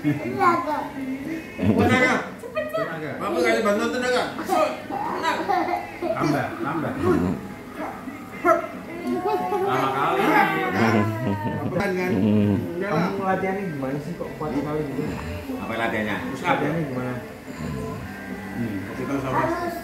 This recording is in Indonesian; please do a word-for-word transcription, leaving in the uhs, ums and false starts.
Tenaga. Tenaga. Tenaga. Bapak kali bantuan tenaga. Masuk. Tenang. Tambah, tambah. Lama kali. Apaan kan? Kamu latihannya gimana sih kok kuat sekali gitu? Apa latihannya? Latihannya gimana? Hmm, kasih tahu sama. Harus